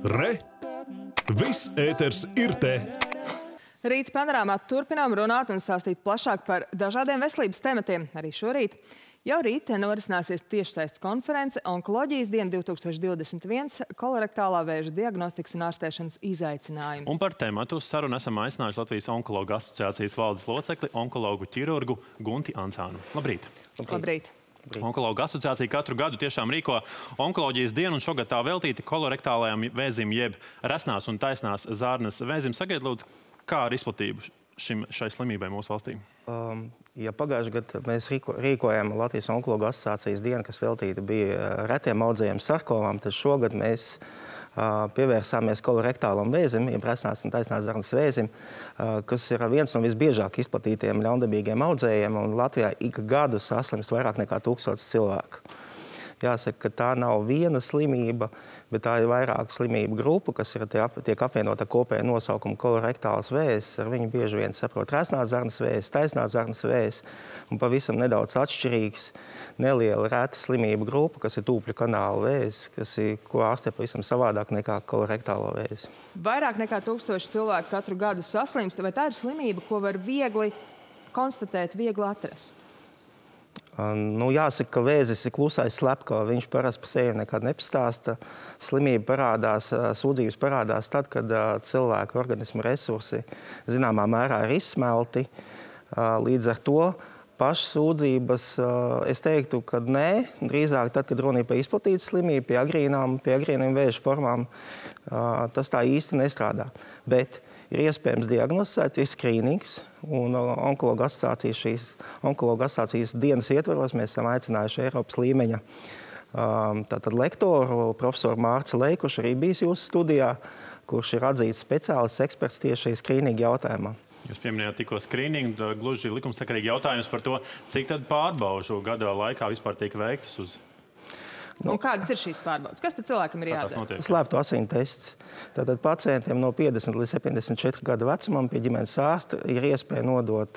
Re! Viss ēters ir te! Rīta panorāmā turpinām runāt un stāstīt plašāk par dažādiem veselības tematiem. Arī šorīt jau rīt norisināsies tiešsaistes konference Onkoloģijas diena 2021 kolorektālā vēža diagnostikas un ārstēšanas izaicinājumi. Un par tematu uz sarunu esam aicinājuši Latvijas onkologu asociācijas valdes locekli, onkologu ķirurgu Gunti Ancānu. Labrīt! Labrīt! Onkologu asociācija katru gadu tiešām rīko onkoloģijas dienu, un šogad tā veltīta kolorektālajām vēzim, jeb resnās un taisnās zārnas vēzim. Sakiet, lūdzu, kā ar izplatību šai slimībai mūsu valstī? Ja pagājušajā gadā mēs rīkojām Latvijas onkologu asociācijas dienu, kas veltīta bija retiem audzējiem sarkomām, tad šogad mēs pievērsāmies kolorektālam vēzim, jeb resnās un taisnās zarnas vēzim, kas ir viens no visbiežāk izplatītiem ļaundabīgiem audzējiem, un Latvijā ik gadu saslimst vairāk nekā 1000 cilvēku. Jāsaka, ka tā nav viena slimība, bet tā ir vairāku slimību grupu, kas tiek apvienota kopējā nosaukuma kolorektāls vēzis. Ar viņu bieži vien saprot resnās zarnas vēzis, taisnās zarnas vēzis, un pavisam nedaudz atšķirīgs, neliela reta slimību grupa, kas ir tūpļu kanāla vēzis, ko ārstē pavisam savādāk nekā kolorektālo vēzi. Vairāk nekā 1000 cilvēku katru gadu saslimst, vai tā ir slimība, ko var viegli konstatēt, viegli atrast? Jāsaka, ka vēzis ir klusais slepkava. Viņš parasti par sevi nekad nepastāsta. Slimība parādās, sūdzības parādās tad, kad cilvēka organisma resursi zināmā mērā ir izsmelti. Līdz ar to pašas sūdzības, es teiktu, ka nē, drīzāk tad, kad runa ir par izplatītu slimību, pie agrīnām vēža formām, tas tā īsti nestrādā. Bet ir iespējams diagnosticēt, ir skrīnings, un onkologu asociācijas dienas ietvaros mēs esam aicinājuši Eiropas līmeņa tātad lektoru, profesoru Mārci Leju, kurš arī bijis jūsu studijā, kurš ir atzīts speciālists, eksperts tieši skrīninga jautājumā. Jūs pieminējāt tikko skrīningu, gluži likumsakarīgi jautājums par to, cik tad pārbaužu gada laikā vispār tiek veiktas uz... Un kādas ir šīs pārbaudas? Kas tad cilvēkam ir jādara? Slēptu asinu tests. Tātad pacientiem no 50 līdz 74 gadu vecumam pie ģimenes ārsta ir iespēja nodot,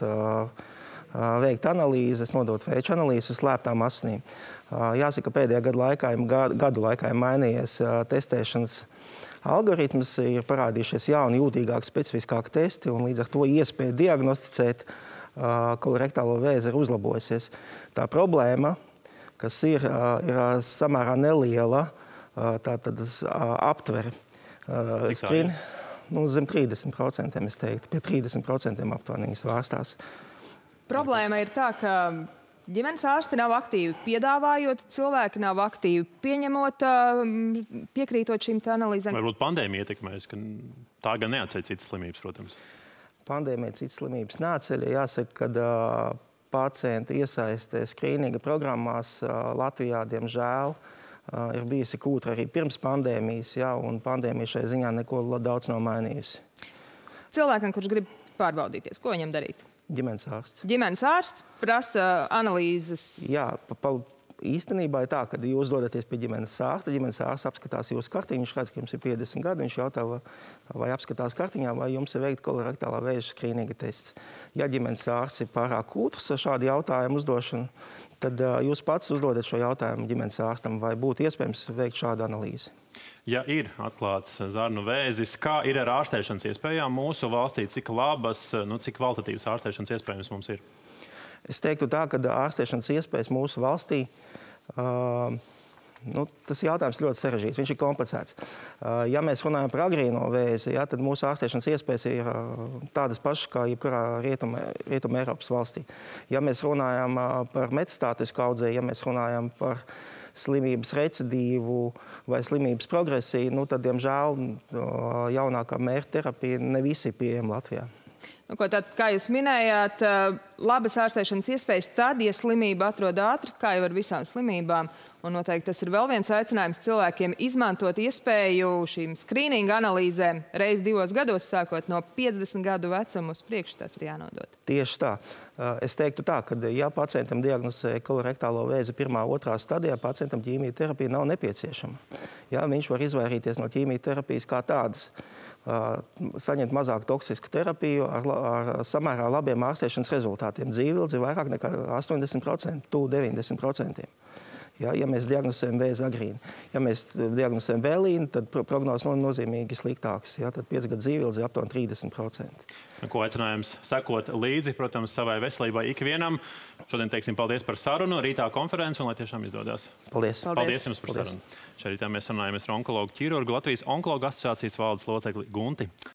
veikt analīzes, nodot vēča analīzes uz slēptām asinīm. Jāsaka, pēdējā gadu laikā ir mainījies testēšanas algoritms, ir parādījušies jauni, jūtīgāki, specifiskāki testi, un līdz ar to iespēja diagnosticēt kolorektālo vēzi ir uzlabojusies. Tā problēma, kas ir samērā neliela, tātad aptvere. Cik tā ir? Zem 30%, es teiktu, pie 30% aptuveni svārstās. Problēma ir tā, ka ģimenes ārsti nav aktīvi piedāvājot, cilvēki nav aktīvi pieņemot, piekrītot šīm analīzēm. Varbūt pandēmija ietekmēs, ka tā gan neatceļ citas slimības, protams. Pandēmija citas slimības neatceļ. Jāsaka, ka pacienti iesaistē skrīninga programmās Latvijā, diemžēl, ir bijusi kūtra arī pirms pandēmijas, un pandēmija šai ziņā neko daudz nav mainījusi. Cilvēkam, kurš grib pārbaudīties, ko viņam darīt? Ģimenes ārsts. Ģimenes ārsts prasa analīzes. Jā, īstenībā ir tā, ka jūs dodaties pie ģimenes ārsta, ģimenes ārsts apskatās jūsu kartiņu, viņš redz, ka jums ir 50 gadi, viņš jautā, vai apskatās kartiņā, vai jums ir veikta kolorektālā vēža skrīninga tests. Ja ģimenes ārsts ir pārāk kūtrs ar šādu jautājumu uzdošanu, tad jūs pats uzdodat šo jautājumu ģimenes ārstam, vai būtu iespējams veikt šādu analīzi. Ja ir atklāts zarnu vēzis, kā ir ar ārstēšanas iespējām mūsu valstī, cik labas, cik kvalitatīvas ārstēšanas iespējas mums ir? Es teiktu tā, ka ārstēšanas iespējas mūsu valstī, tas jautājums ļoti sarežģīts, viņš ir komplicēts. Ja mēs runājam par agrīno vēzi, tad mūsu ārstēšanas iespējas ir tādas pašas kā jebkurā rietuma Eiropas valstī. Ja mēs runājam par metastātisku audzēju, ja mēs runājam par slimības recidīvu vai slimības progresiju, tad, diemžēl, jaunākā mērķa terapija ne visi ir pieejama Latvijā. Kā jūs minējāt, labas ārstēšanas iespējas tad, ja slimība atrod ātri, kā jau ar visām slimībām. Un noteikti tas ir vēl viens aicinājums cilvēkiem izmantot iespēju šīm skrīninga analīzēm reiz 2 gados, sākot no 50 gadu vecuma uz priekšu, tas ir jānodot. Tieši tā. Es teiktu tā, ka ja pacientam diagnosē kolorektālo vēzi 1., 2. stadijā, pacientam ķīmijterapija nav nepieciešama. Viņš var izvairīties no ķīmijterapijas kā tādas. Saņemt mazāk toksisku terapiju ar samērā labiem ārstēšanas rezultātiem. Dzīvildze ir vairāk nekā 80%, 90%. Ja mēs diagnosējam vēzi agrīni. Ja mēs diagnosējam vēlīni, tad prognozes nozīmīgi sliktāks. Ja? Tad 5 gadu dzīvildze ir aptuveni 30%. Ko aicinājums sekot līdzi, protams, savai veselībai ikvienam. Šodien teiksim paldies par sarunu, rītā konferenci un lai tiešām izdodas. Paldies. Paldies jums par sarunu. Šeit rītā mēs runājamies ar onkologu ķirurgu Latvijas onkologu asociācijas valdes locekli Gunti